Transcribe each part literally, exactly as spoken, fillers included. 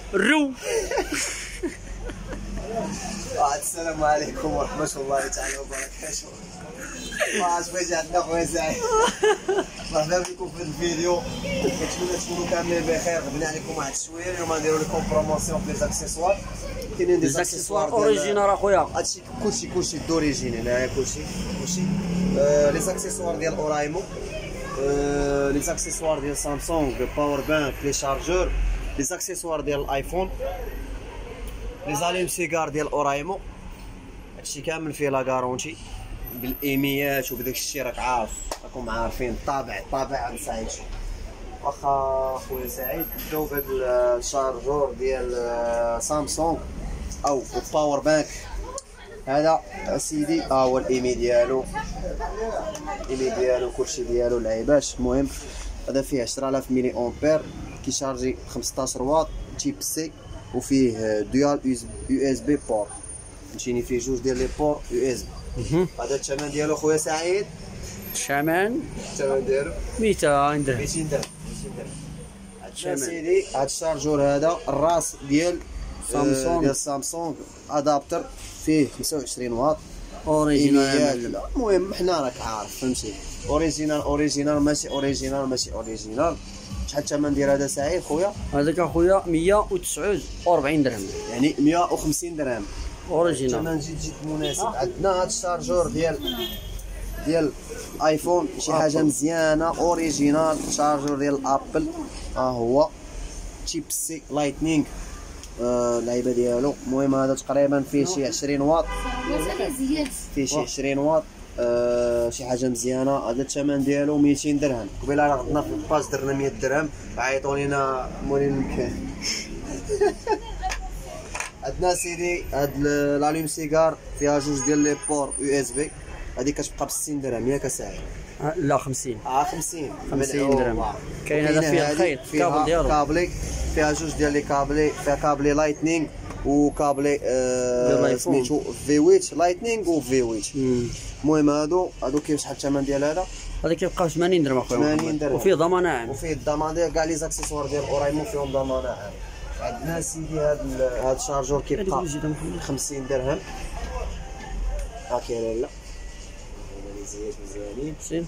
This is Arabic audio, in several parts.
الرو. السلام عليكم ورحمة الله تعالى وبركاته. واش بغيتي عندنا خويا سعيد، مرحبا بكم في الفيديو. كنتمنى تكونوا كاملين بخير. غبنا عليكم واحد شويه. اليوم غنديروا لكم بروموسيون في لي زاكسيسوار. كاينين دي زاكسيسوار اوريجينال اخويا، هادشي كلشي كلشي دوريجين. هنايا كلشي كلشي لي زاكسيسوار ديال اورايمو، لي زاكسيسوار ديال سامسونج، باور بانك، لي شارجور، لي زاكسيسوار ديال الايفون، لي زاليم سيجار ديال اورايمو. هادشي كامل فيه لا غارونتي بالايميات وبداك الشيء. راك عارف، راكم عارفين الطابع الطابع سعيد. واخا خويا سعيد نبداو بهاد الشارجور ديال سامسونج او باور بانك. هذا اسيدي ها هو الايمي ديالو، الايمي ديالو كلشي ديالو لعيباش. المهم هذا فيه عشرة آلاف ملي امبير، كيشارجي خمسطاش واط، تيب سي، وفيه ديال يو اس بي بور. فهمتيني، فيه جوج ديال لي بور يو اس بي. هذا الثمن ديالو خويا سعيد، الثمن الثمن ديالو مئتين درهم. مئتين درهم. مئتين درهم. هاد سيدي هاد الشارجور هذا الراس ديال سامسونج، ديال سامسونج ادابتر، فيه خمسة وعشرين واط اوريجينال. المهم حنا راك عارف فهمتي، اوريجينال اوريجينال ماشي اوريجينال ماشي اوريجينال. شحال الثمن ديال هذا سعيد خويا؟ هذاك اخويا مية وتسعة وأربعين درهم، يعني مية وخمسين درهم اوريجينال. الثمن جد جد مناسب. عندنا هاد الشارجور ديال ديال ايفون، شي حاجه مزيانه اوريجينال. شارجور ديال ابل ها هو، تيب سي لايتنينغ اللعيبه ديالو. المهم هذا تقريبا فيه شي عشرين واط، فيه شي عشرين واط. أه شي حاجه مزيانه. هذا الثمن ديالو مئتين درهم. قبيله راه غدنا في الباج درنا مية درهم، عيطوا لينا مولين المكان. عندنا سيدي هاد لاليم سيجار فيها جوج ديال لي بور يو اس بي. هذه كتبقى ب ستين درهم ياك اساعي؟ لا خمسين. اه خمسين خمسين درهم. كاين هذا فيه الخيط الكابل ديالو، كابلي فيها جوج ديال لي كابلي، فيها كابلي لايتنينغ وكابلي آه سميتو في ويت لايتنينغ وفي ويت. المهم هادو هادو كاين شحال الثمن ديال هذا؟ هذا كيبقى ثمانين درهم اخويا. ثمانين درهم. وفيه ضمان عام. وفيه الضمان ديال كاع لي زاكسيسوار ديال اورايمو فيهم ضمان عام. عندنا سيدي هاد هاد الشارجور كيبقى خمسين درهم. ها كاين لا زيات مزيانين. سير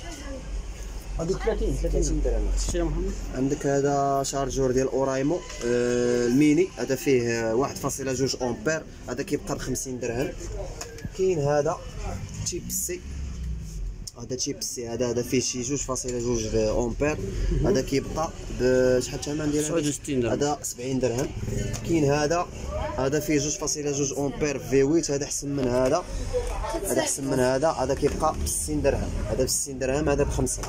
هادو ثلاثين ثلاثين درهم. سير محمد. عندك هذا شارجور ديال اورايمو آه الميني، هذا فيه واحد فاصلة جوج امبير، هذا كيبقى ب خمسين درهم. كاين هذا تيب سي، هذا تيب سي هذا هذا فيه شي جوج فاصلة جوج امبير، هذا كيبقى بشحال الثمن ديالو؟ تسعة وستين درهم. هذا سبعين درهم. كاين هذا هذا فيه جوج فاصلة جوج امبير في ويت، هذا احسن من هذا، هذا احسن من هذا. هذا كيبقى ب ستين درهم، هذا ب ستين درهم، هذا ب خمسين.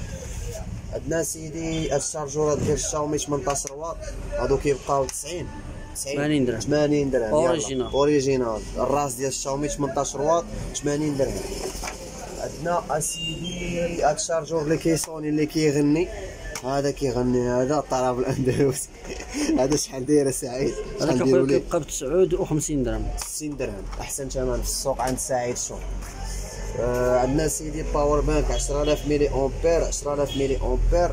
عندنا سيدي هاد الشارجورات ديال الشاومي ثمنطاش واط، هادو كيبقاو تسعين ثمانين درهم. ثمانين درهم اوريجينال. اوريجينال. الراس ديال الشاومي ثمنطاش واط ثمانين درهم. عندنا اسيدي هاد الشارجور اللي كيصوني اللي كيغني، هذا كيغني هذا الطرب الاندلسي. هذا شحال داير سعيد؟ هذا كيبقى كيبقى ب تسعة وخمسين درهم. ستين درهم احسن ثمن في السوق عند سعيد الشوق. آه عندنا سيدي باور بانك عشرة آلاف ملي امبير، عشرة آلاف ملي امبير.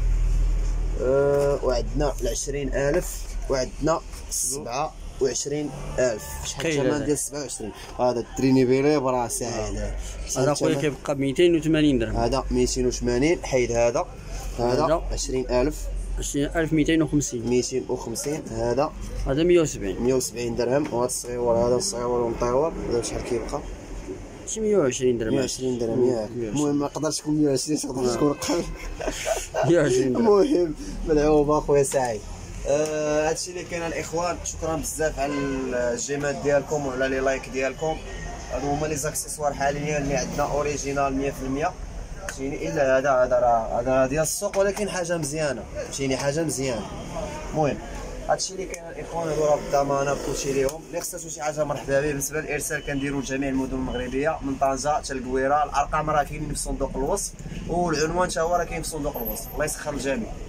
آه وعندنا ال عشرين ألف، وعندنا سبعة وعشرين ألف. شحال الثمن ديال سبعة وعشرين؟ هذا الترينيفيلي براه سعيد. هذا خويا كيبقى ب مئتين وثمانين درهم. هذا مئتين وثمانين. حيد هذا، هذا عشرين ألف، عشرين ألف مئتين وخمسين. مئتين وخمسين. هذا هذا مية وسبعين. مية وسبعين درهم. وهذا الصغيور، هذا الصغيور والمطيور، هذا شحال كيبقى؟ شي مية وعشرين درهم. مية وعشرين درهم ياك. المهم ما يقدرش يكون مية وعشرين، تقدر تكون قل. مية وعشرين درهم. المهم ملعوبه خويا سعيد. آه هادشي اللي كاين الاخوان. شكرا بزاف على الجيمات ديالكم وعلى لي لايك ديالكم. هادو هما لي زاكسيسوار حاليا اللي عندنا اوريجينال مية في المية. فهمتيني، الا هذا هذا راه هذا ديال السوق ولكن حاجه مزيانه. فهمتيني، حاجه مزيانه. المهم هادشي اللي كاين الاخوان، هادو راه بالضمانه بكلشي ليهم. اللي خصاتو شي حاجه مرحبا به. بالنسبه للارسال كنديروا لجميع المدن المغربيه، من طنجه حتى القويره. الارقام راه كاينين في صندوق الوصف، والعنوان تا هو راه كاين في صندوق الوصف. الله يسخر الجميع.